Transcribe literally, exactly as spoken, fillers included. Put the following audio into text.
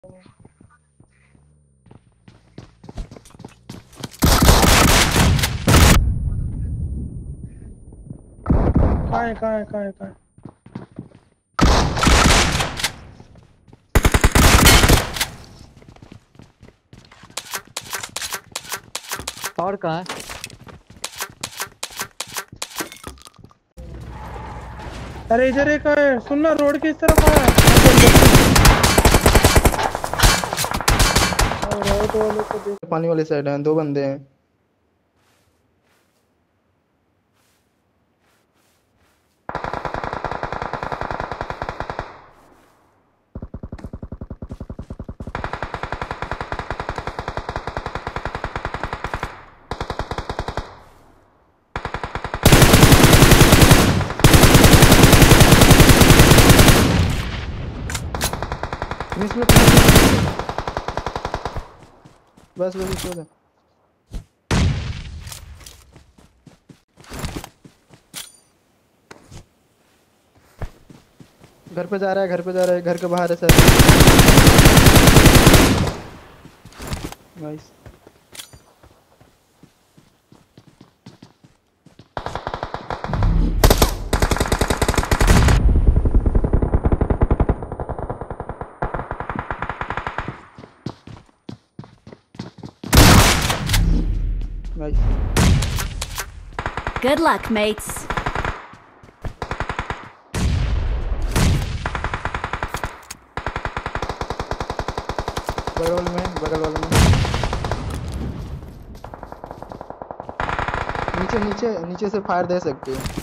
कहाँ है कहाँ है कहाँ है कहाँ है? और कहाँ है? अरे इधर एक है, सुनना रोड की इस तरफ आया। राइट वाले को देख, पानी वाली साइड है, दो बंदे हैं। मिस लो, बस बस इसको दे। घर पे जा रहा है, घर पे जा रहा है, घर के बाहर है sir. Nice. Nice. Good luck, mates. बगल में, बगल वाले में। नीचे नीचे नीचे से फायर दे सकते हो।